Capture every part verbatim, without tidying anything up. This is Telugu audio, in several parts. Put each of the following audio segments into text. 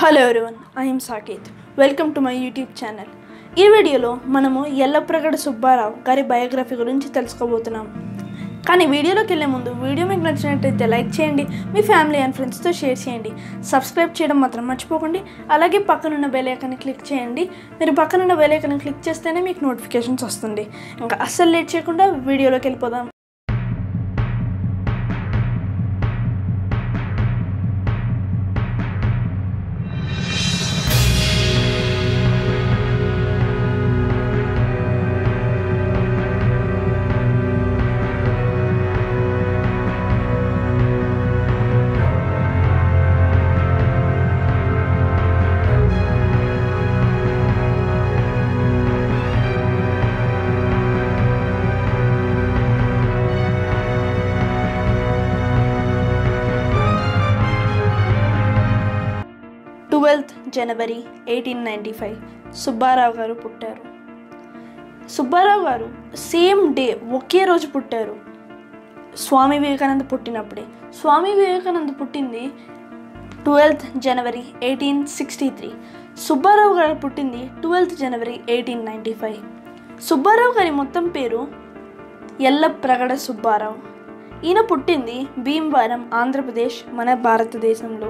Hello everyone, I am Saket. Welcome to my YouTube channel. ఈ వీడియోలో మనము యల్లప్రగడ సుబ్బారావు గారి బయోగ్రఫీ గురించి తెలుసుకోబోతున్నాం. కానీ వీడియోలోకి వెళ్ళే ముందు వీడియో మీకు నచ్చినట్లయితే లైక్ చేయండి, మీ ఫ్యామిలీ అండ్ ఫ్రెండ్స్తో షేర్ చేయండి, సబ్స్క్రైబ్ చేయడం మాత్రం మర్చిపోకండి. అలాగే పక్కనున్న బెల్ ఐకాన్ని క్లిక్ చేయండి. మీరు పక్కనున్న బెల్ ఐకాన్ని క్లిక్ చేస్తేనే మీకు నోటిఫికేషన్స్ వస్తుంది. ఇంకా అస్సలు లేట్ చేయకుండా వీడియోలోకి వెళ్ళిపోదాం. Twelfth January eighteen ninety five Subbarao garu పుట్టారు. సుబ్బారావు గారు సేమ్ డే ఒకే రోజు పుట్టారు, స్వామి వివేకానంద పుట్టినప్పుడే. స్వామి వివేకానంద పుట్టింది twelfth January eighteen sixty three. Subbarao garu పుట్టింది twelfth January eighteen ninety five. Subbarao గారి మొత్తం పేరు యల్లప్రగడ సుబ్బారావు. ఈయన పుట్టింది భీమవరం, ఆంధ్రప్రదేశ్, మన భారతదేశంలో.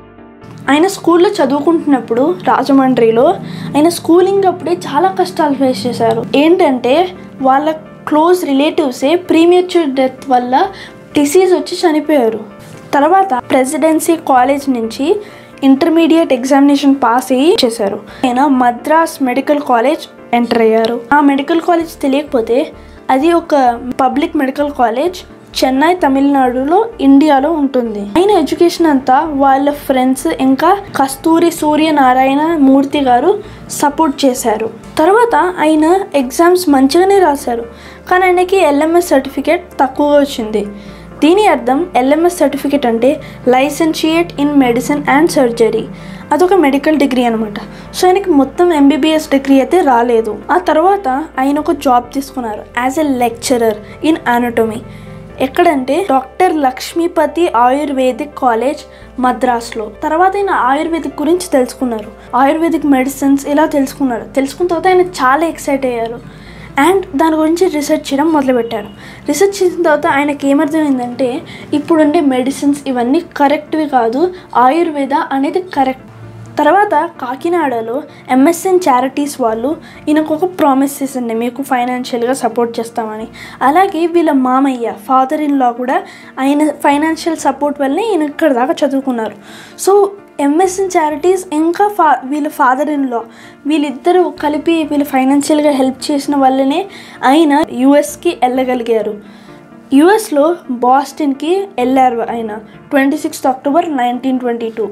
ఆయన స్కూల్లో చదువుకుంటున్నప్పుడు రాజమండ్రిలో ఆయన స్కూలింగ్ అప్పుడే చాలా కష్టాలు ఫేస్ చేశారు. ఏంటంటే వాళ్ళ క్లోజ్ రిలేటివ్సే ప్రీమేచ్యూర్ డెత్ వల్ల డిసీజ్ వచ్చి చనిపోయారు. తర్వాత ప్రెసిడెన్సీ కాలేజ్ నుంచి ఇంటర్మీడియట్ ఎగ్జామినేషన్ పాస్ అయ్యి చేశారు. ఆయన మద్రాస్ మెడికల్ కాలేజ్ ఎంటర్ అయ్యారు. ఆ మెడికల్ కాలేజ్ తెలియకపోతే అది ఒక పబ్లిక్ మెడికల్ కాలేజ్, చెన్నై, తమిళనాడులో, ఇండియాలో ఉంటుంది. ఆయన ఎడ్యుకేషన్ అంతా వాళ్ళ ఫ్రెండ్స్ ఇంకా కస్తూరి సూర్యనారాయణ మూర్తి గారు సపోర్ట్ చేశారు. తర్వాత ఆయన ఎగ్జామ్స్ మంచిగానే రాశారు, కానీ ఆయనకి ఎల్ఎంఎస్ సర్టిఫికేట్ తక్కువగా వచ్చింది. దీని అర్థం ఎల్ఎంఎస్ సర్టిఫికేట్ అంటే licentiate in medicine and surgery, అదొక మెడికల్ డిగ్రీ అనమాట. సో ఆయనకి మొత్తం ఎంబీబీఎస్ డిగ్రీ అయితే రాలేదు. ఆ తర్వాత ఆయన ఒక జాబ్ తీసుకున్నారు as a lecturer in anatomy. ఎక్కడంటే డాక్టర్ లక్ష్మీపతి ఆయుర్వేదిక్ కాలేజ్, మద్రాస్లో. తర్వాత ఆయన ఆయుర్వేదిక్ గురించి తెలుసుకున్నారు, ఆయుర్వేదిక్ మెడిసిన్స్ ఇలా తెలుసుకున్నారు. తెలుసుకున్న తర్వాత ఆయన చాలా ఎక్సైట్ అయ్యారు అండ్ దాని గురించి రీసెర్చ్ చేయడం మొదలుపెట్టారు. రీసెర్చ్ చేసిన తర్వాత ఆయనకి ఏమర్థమైందంటే ఇప్పుడుండే మెడిసిన్స్ ఇవన్నీ కరెక్ట్వి కాదు, ఆయుర్వేద అనేది కరెక్ట్. తర్వాత కాకినాడలో ఎంఎస్ఎన్ చారిటీస్ వాళ్ళు ఈయనకు ఒక ప్రామిస్ చేసింది, మీకు ఫైనాన్షియల్గా సపోర్ట్ చేస్తామని. అలాగే వీళ్ళ మామయ్య ఫాదర్ ఇన్ లా కూడా ఆయన ఫైనాన్షియల్ సపోర్ట్ వల్లనే ఈయన ఇక్కడ దాకా చదువుకున్నారు. సో ఎంఎస్ఎన్ చారిటీస్ ఇంకా ఫా వీళ్ళ ఫాదర్ ఇన్ లా వీళ్ళిద్దరూ కలిపి వీళ్ళు ఫైనాన్షియల్గా హెల్ప్ చేసిన వల్లనే ఆయన యుఎస్కి వెళ్ళగలిగారు. యుఎస్లో బాస్టన్కి వెళ్ళారు ఆయన twenty sixth October nineteen twenty two.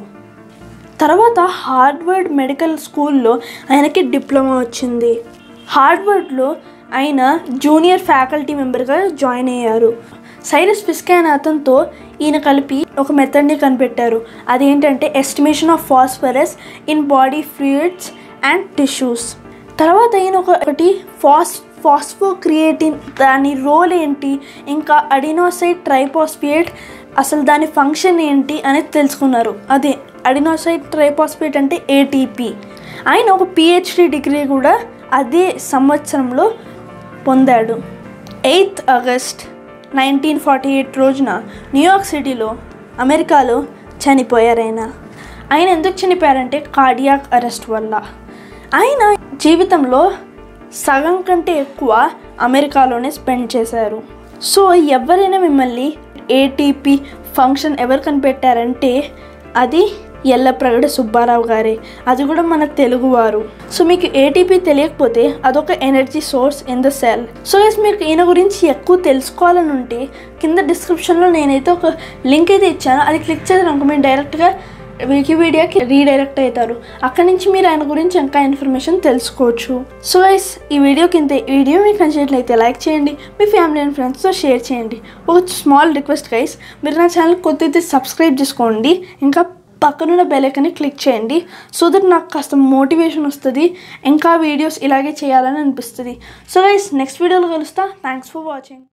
తర్వాత హార్వర్డ్ మెడికల్ స్కూల్లో ఆయనకి డిప్లొమా వచ్చింది. హార్వర్డ్లో ఆయన జూనియర్ ఫ్యాకల్టీ మెంబర్గా జాయిన్ అయ్యారు. సైరస్ ఫిస్కే అనే అతనితో ఈయన కలిపి ఒక మెథడ్ని కనిపెట్టారు. అదేంటంటే estimation of phosphorus in body fluids and tissues. తర్వాత ఈయన ఒకటి ఫాస్ ఫాస్ఫోక్రియేటిన్ దాని రోల్ ఏంటి, ఇంకా అడినోసైడ్ ట్రైఫాస్ఫేట్ అసలు దాని ఫంక్షన్ ఏంటి అనేది తెలుసుకున్నారు. అదే అడినోసైడ్ ట్రైఫాస్ఫేట్ అంటే ఏటీపీ. ఆయన ఒక పిహెచ్డి డిగ్రీ కూడా అదే సంవత్సరంలో పొందాడు. Eighth August nineteen forty eight రోజున న్యూయార్క్ సిటీలో అమెరికాలో చనిపోయారు. ఆయన ఆయన ఎందుకు చనిపోయారంటే కార్డియాక్ అరెస్ట్ వల్ల. ఆయన జీవితంలో సగం కంటే ఎక్కువ అమెరికాలోనే స్పెండ్ చేశారు. సో ఎవరైనా మిమ్మల్ని ఏటీపీ ఫంక్షన్ ఎవరు కనిపెట్టారంటే అది యల్లప్రగడ సుబ్బారావు గారే, అది కూడా మన తెలుగువారు. సో మీకు ఏటీపీ తెలియకపోతే అదొక energy source in the cell. So guys మీకు ఈయన గురించి ఎక్కువ తెలుసుకోవాలని ఉంటే కింద డిస్క్రిప్షన్లో నేనైతే ఒక లింక్ అయితే ఇచ్చాను, అది క్లిక్ చేయాలనుకో మీరు డైరెక్ట్గా వికీపీడియాకి రీడైరెక్ట్ అవుతారు. అక్కడి నుంచి మీరు ఆయన గురించి ఇంకా ఇన్ఫర్మేషన్ తెలుసుకోవచ్చు. సో గైస్ ఈ వీడియో కింద ఈ వీడియో మీకు నచ్చినట్లయితే లైక్ చేయండి, మీ ఫ్యామిలీ అండ్ ఫ్రెండ్స్తో షేర్ చేయండి. ఒక స్మాల్ రిక్వెస్ట్ గైస్, మీరు నా ఛానల్ కొద్దిగా సబ్స్క్రైబ్ చేసుకోండి, ఇంకా పక్కనున్న బెల్ ఐకాన్ని క్లిక్ చేయండి. సో దట్ నాకు కాస్త మోటివేషన్ వస్తుంది, ఇంకా వీడియోస్ ఇలాగే చేయాలని అనిపిస్తుంది. సో గైస్ నెక్స్ట్ వీడియోలో కలుస్తా. Thanks for watching.